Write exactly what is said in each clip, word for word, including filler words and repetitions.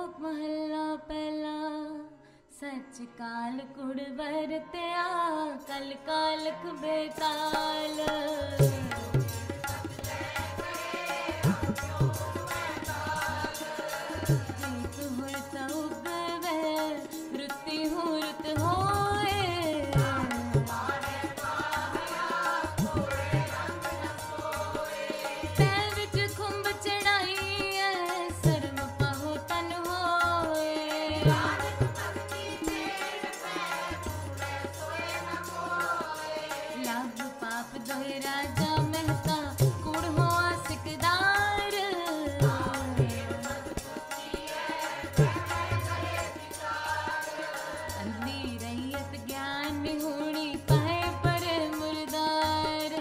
महला पहला सच काल कुड़ बरत्या कल कालख बेकाल जीत हुरत उगवे रुति हुरत होए पैर विच खुंब चढ़ाई है सरम पाहो तन होए लाभ पाप दोहे राजा महता कुड़ हो सिकदार अंधी रैयत ज्ञान होनी पाए पर मुर्दार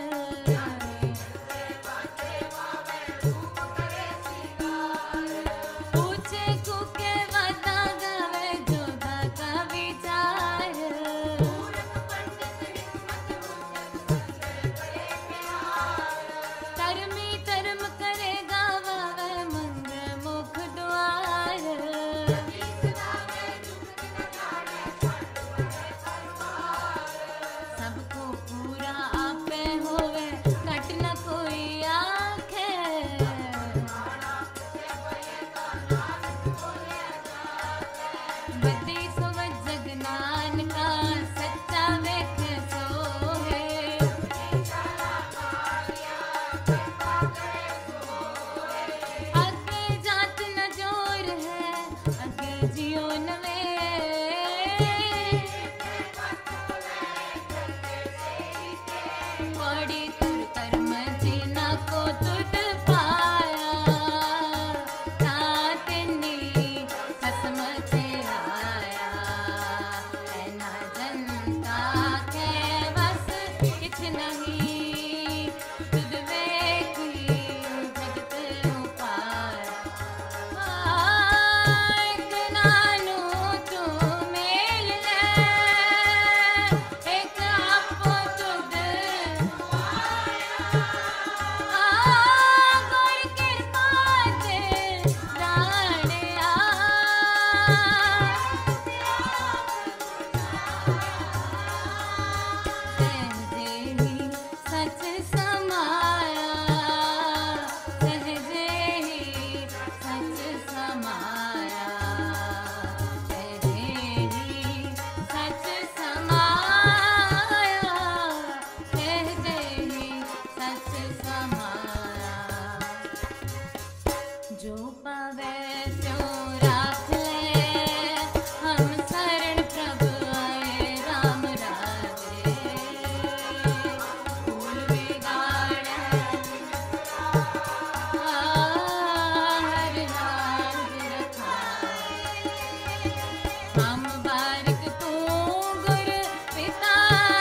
पूछे कुके वाता गावे जोधा का विचार धर्मी धर्म करेगा वह मंग मुख द्वार सबको पूरा आपे होवे घट न कोई आखे बदी सुवज जगनान का सच्चा वेख सोहे अगे जात न जोर है अगे जियो नवे बड़ी तुर कर्म जीना को तुद पाया तातनी कसम से आया है ना जनता के बस किछ नहीं तुद वेखी जगत उपाया एक नानू तू मेल ले एक आपो तुद गुर कृपा ते राणिया सहजे ही सच समाया सहजे ही सच समाया सहजे ही सच समाया सहजे ही सच समाया जो पावे त्यों राख ले हम शरण प्रभु आए राम राजे फूल बिगाड़े हर राज रखाए हम बारिक तू गुर पिता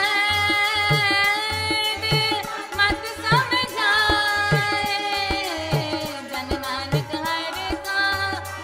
है मत समझाए जन नानक हर का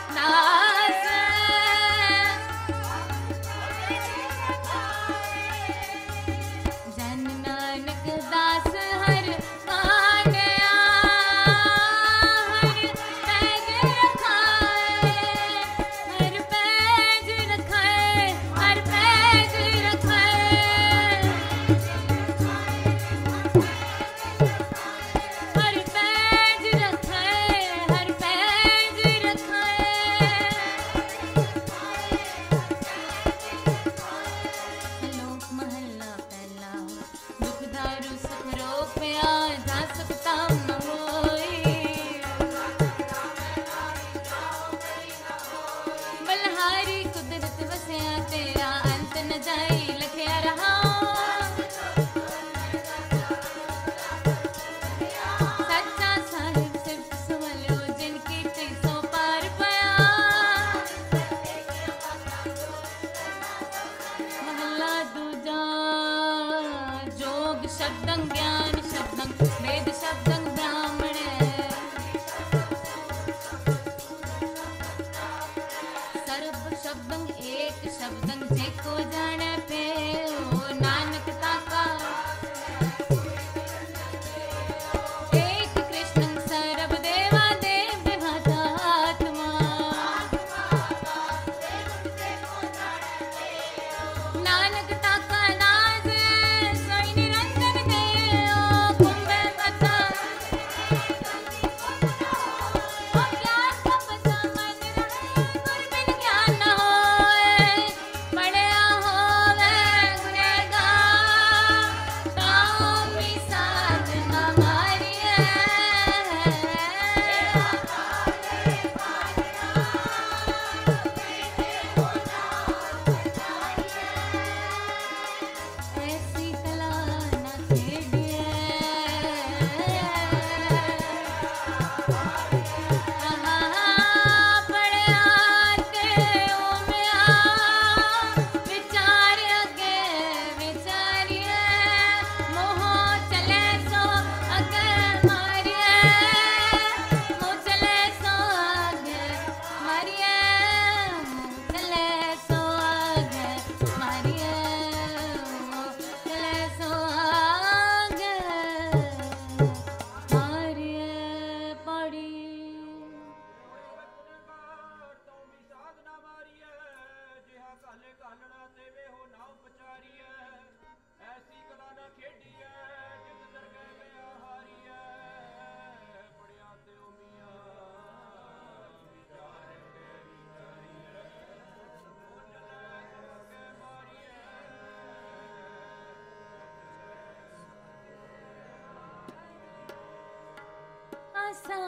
सा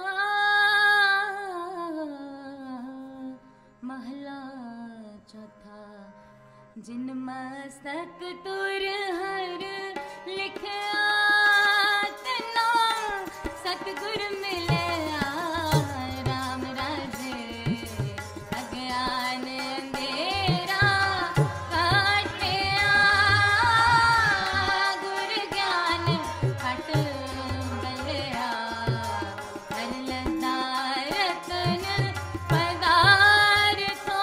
महला चौथा जिन मस्तक तुर हर लिखया तना सतगुर मिले राम राजे अज्ञान अंधेरा काटिया गुर ज्ञान हट बलिया हर लता रतन पदार्थो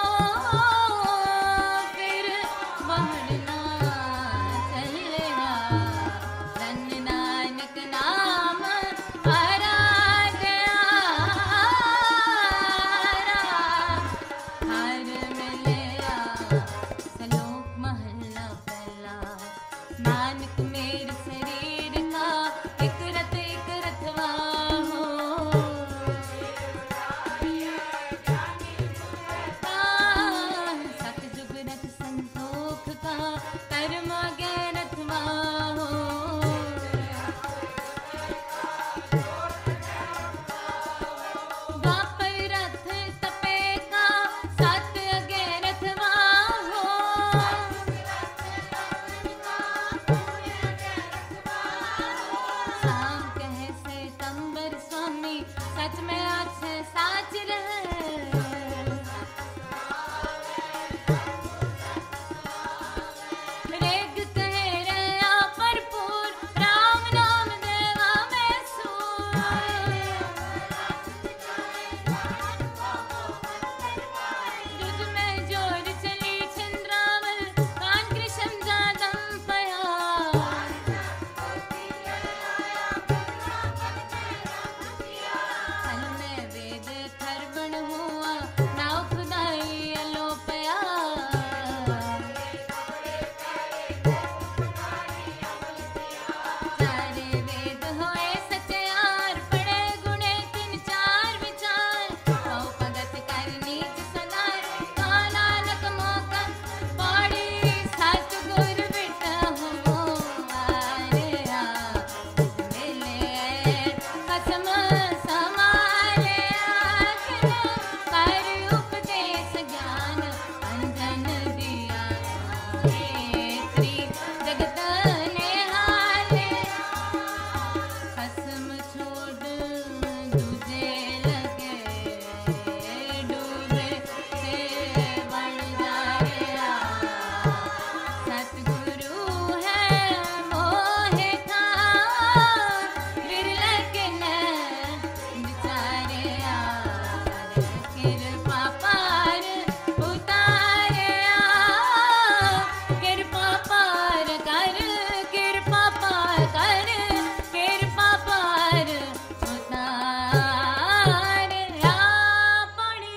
फिर बढ़ना चलिया धन नानक नाम आराध्या हर मिलिया सलोक महला पहला नानक मेरे शरीर का एक रत एक रथवा हो सतजुग रथ संतोख का कर्म गैरथवा हो द्वापर रथ तपे का सत गैरथवा हो शाम कहे से तंबर स्वामी सच में अच्छे साच रहे रेग कहे रया भरपूर राम नाम देवा में सूर रुज में जोर चली चंद्रावल कान कृष्ण जादम पया फल में वेद खरबन हुआ नाव खुदाई अलोपया सारे वेद होए सचयार पढ़े गुणे तीन चार विचार कहो भगत कर नीच सदार कहा नानक मौका पौड़ी सतगुर बिटा हो आरिया मिले कसम समाले कर उपदेश ज्ञान अंजन दिया हेत्री जगत निहाले कसम छोड़ दूजे लगे डूबे से बन जाया सतगुरु है मोहे था विरल के न बिचारिया कृपा पार उतारिया कृपा पार कर कृपा पार कर कृपा पार उतारिया पड़ी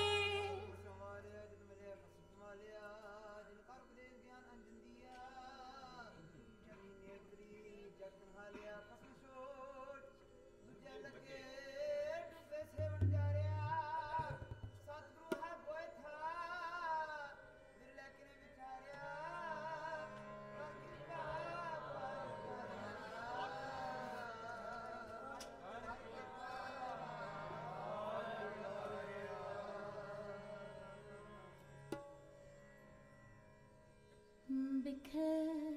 बिखर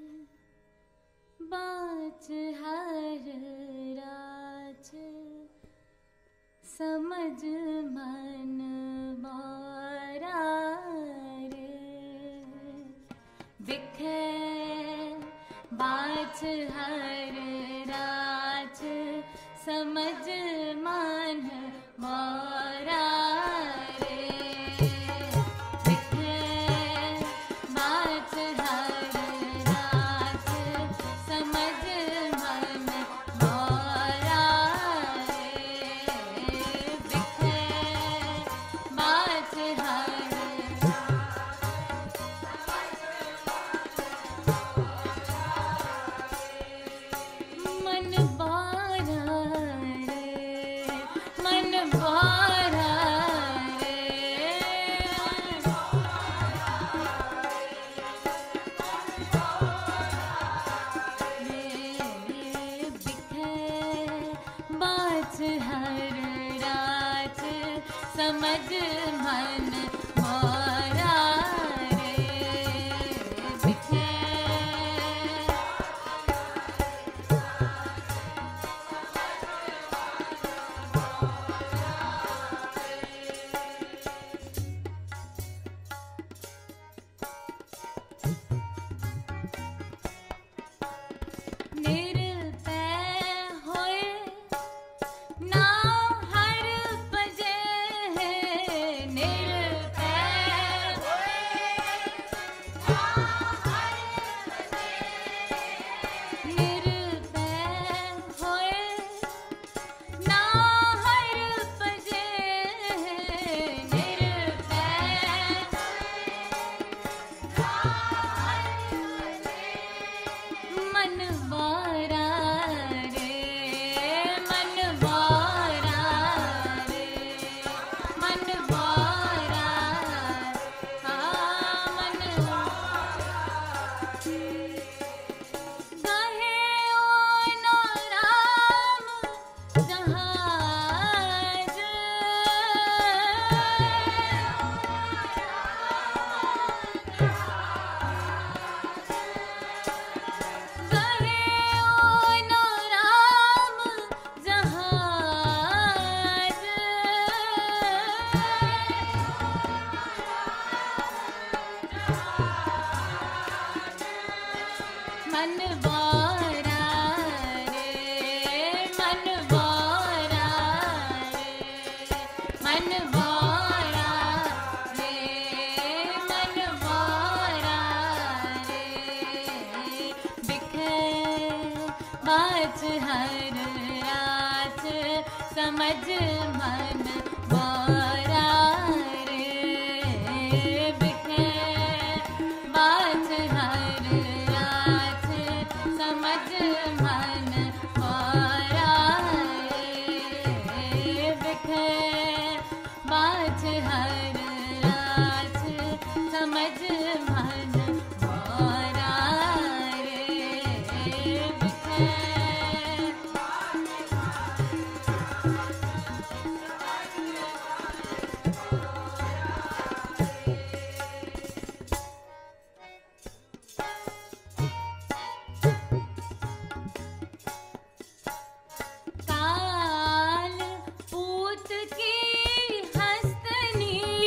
बाच हर राज समझ मन मारा रे बिखर बाच हर राज समझ मन मारा रे बिखर बाच हर राज समझ मन मारा रे बिखर बाच हर मन बारा रे मन बारा रे बिखर बाच हर समझ मन मोरा रे बिखे मन वारा रे मन वारा रे मन वारा रे मन वारा रे बिखे बाज हर रात समझ मन वारा रे बिखे बाज हर समझ मन मोरा रे बिखे बाज हर रात समझ मन मोरा रे बिखे काल पूत की हस्तनी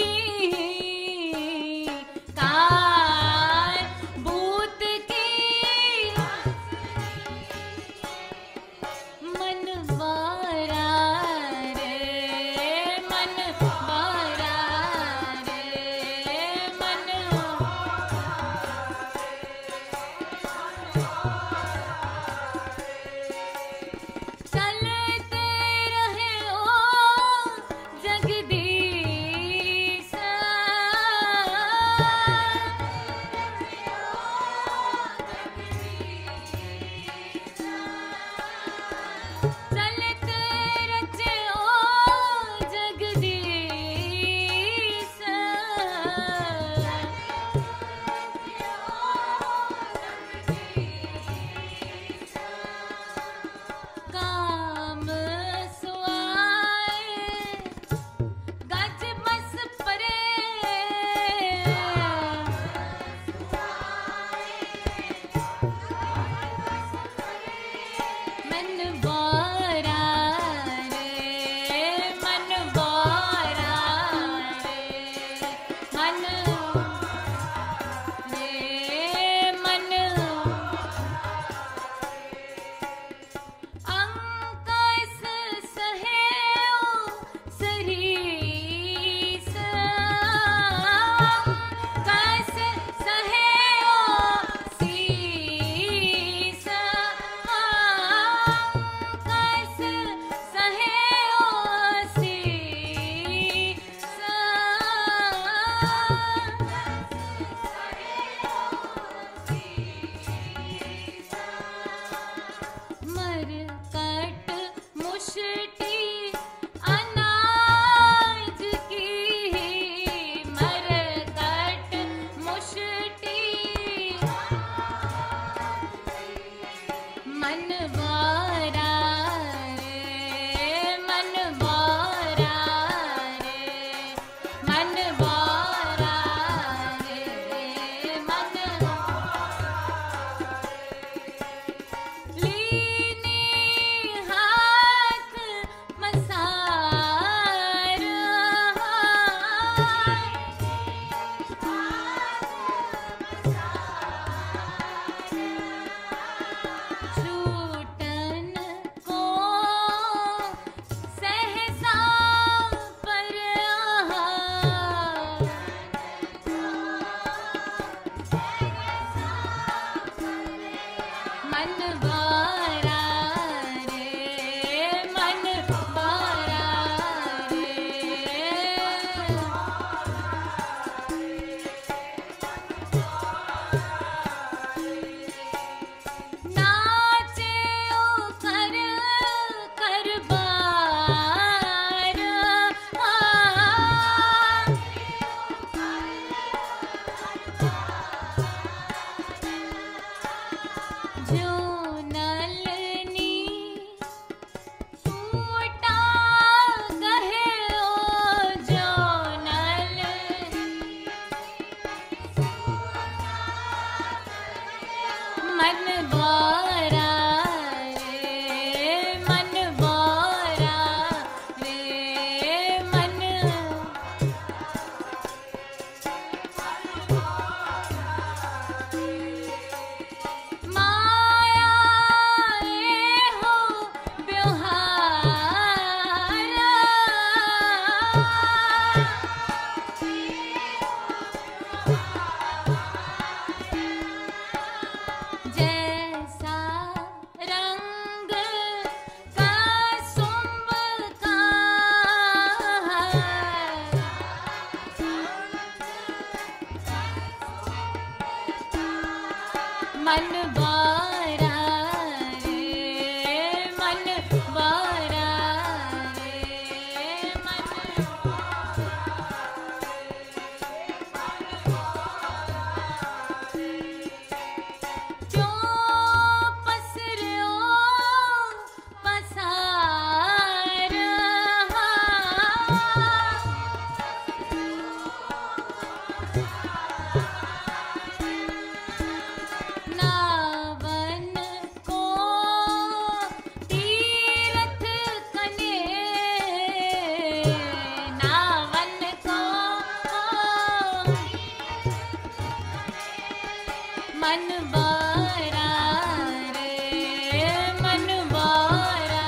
मन बारा रे मन बारा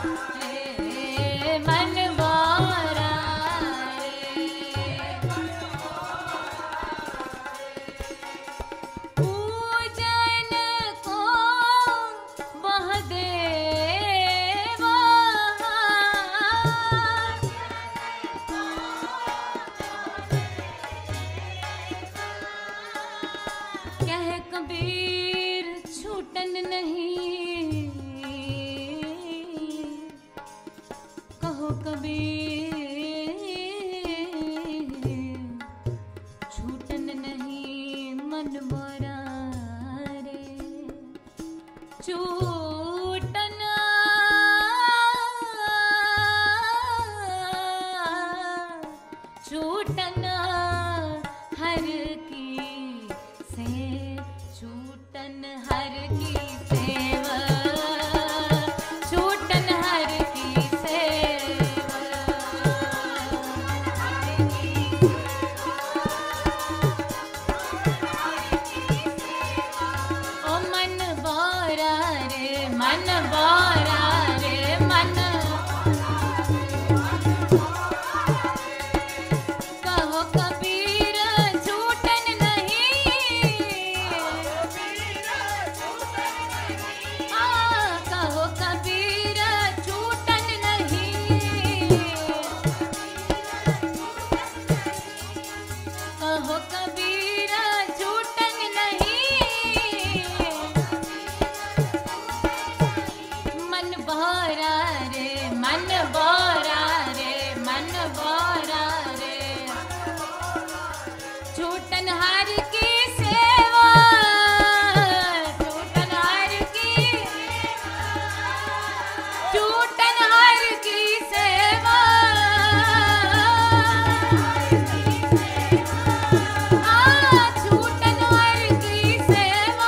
रे मन बारा रे पूजन को बह देवा कह कबीर छूटन नहीं कहो कबीर छूटन नहीं मन मोरा रे छूटन छूटन हर की से छूटन हर की सेवा छूटन हर की सेवा ओ मन बारा रे मन बारा रे मन कहो कबीर छूटन नहीं आ कहो कबीर छूटन नहीं कहो कबीर छूटन नहीं मन बारा रे मन बारा रे मन बारा रे छूटन हर की सेवा छूटन हर की छूटन हर की सेवा आ छूटन हर की सेवा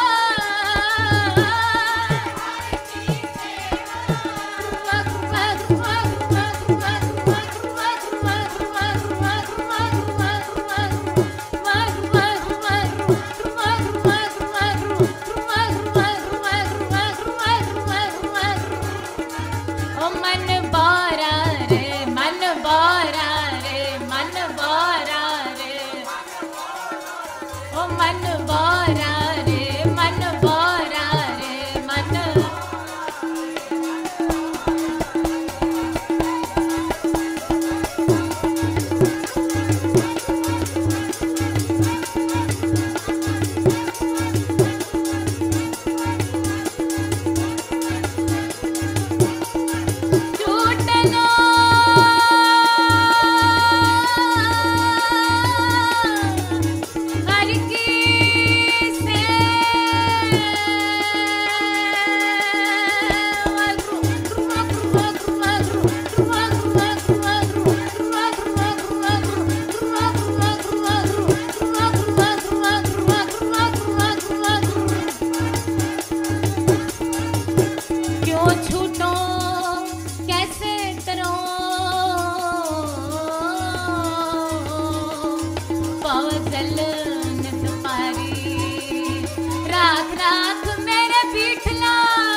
ओ मन बारा रे मन बारा रे मन बारा रे ओ मन बारा रे मन बारा रे मन छूटना हर की क्यों छूटो कैसे करो पवजल नित पारी राख राख मेरे पीठला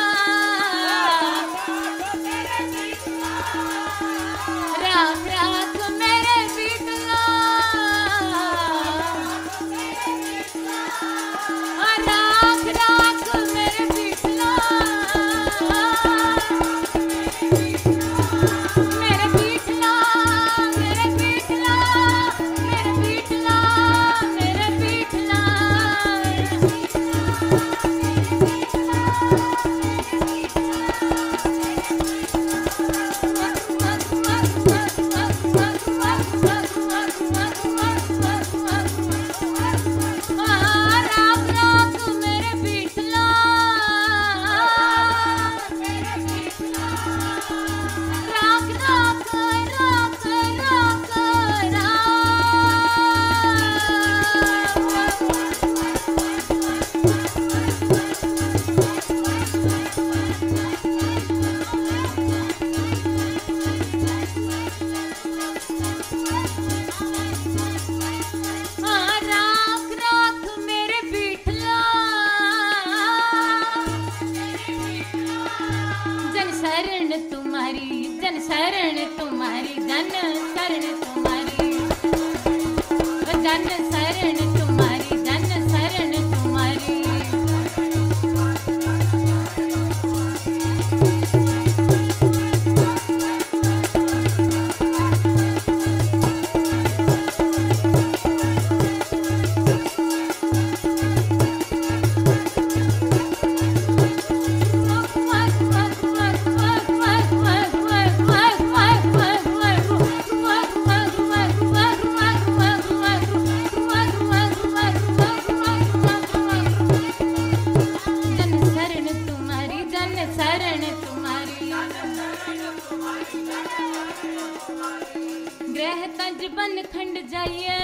राख राख मेरे पीठला राख राख मेरे पीठला मेरे पीठला मेरे पीठला मेरे पीठला मेरे जन शरण तुम्हारी, जन शरण तुम्हारी, जन शरण तुम्हारी। ग्रह तंज बन खंड जाइए,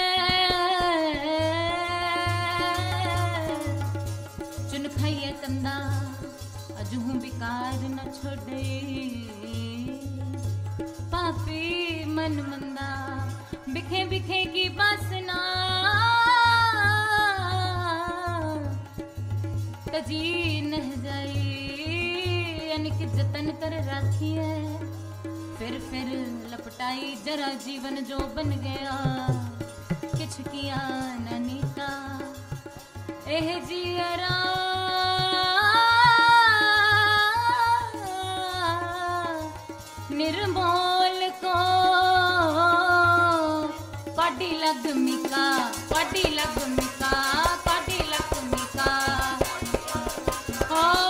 चुन खाइए कंदा अजहू बिकार न छोड़े। पापी मन मंदा बिखे बिखे की बासना, तजी नह जाई अनिक जतन कर राखिए। फिर फिर लपटाई जरा जीवन जो बन गया, किछ किया न नीता एह जियरा। निर्मोल को पाडी लग मिका, पाडी लग मिका, पाडी लग मिका। ओ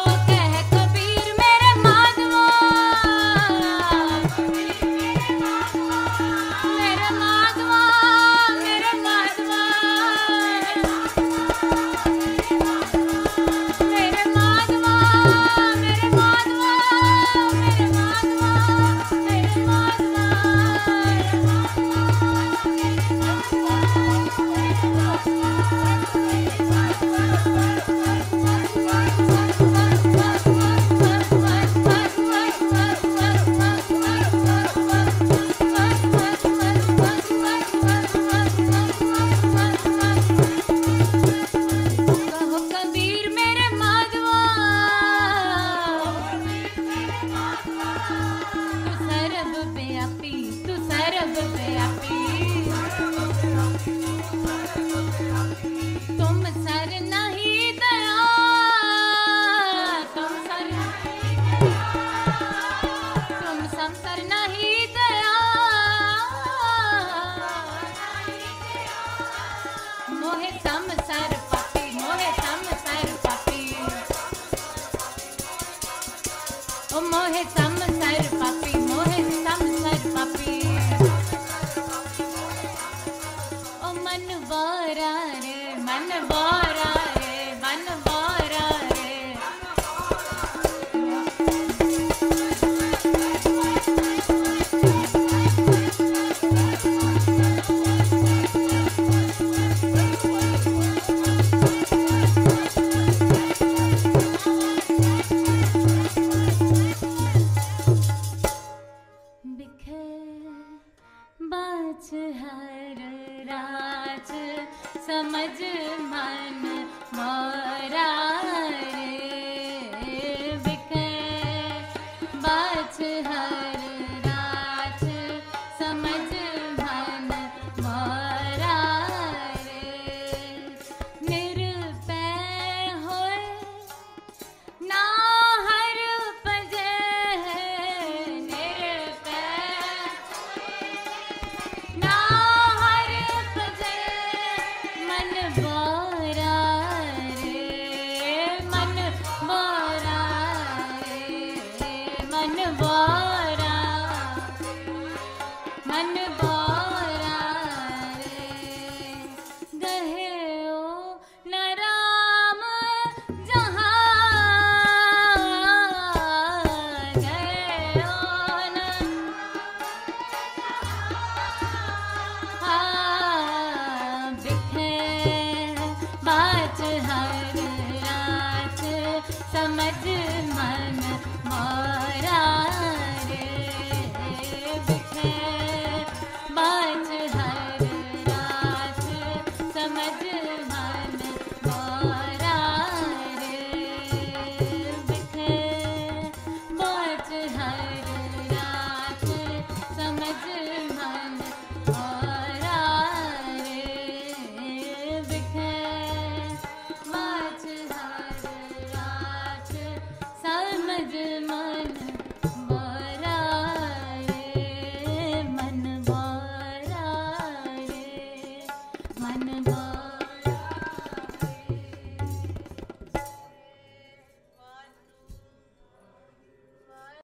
मोहे समसर पापी, मोहे समसर पापी, ओ मोहे समसर पापी, मोहे समसर पापी। ओ मन बोरा रे, मन बोरा रे, मन बोरा रे। बाज हर राज समझ मन मोरा रे, बिखे बाज हर राज समझ मन मोरा रे। निरपै होए ना हर पजे, निरपै ना हर पजे। मन बोरा रे, मन बोरा रे, मन बोरा, मन बोरा रे। गहे ओ न राम जहाँ, गए ओ न हाँ, बिखे बाज हर रात समझ मन मोरा रे, बिखे बाज हर रात समझ मन मोरा रे, बिखे बाज हर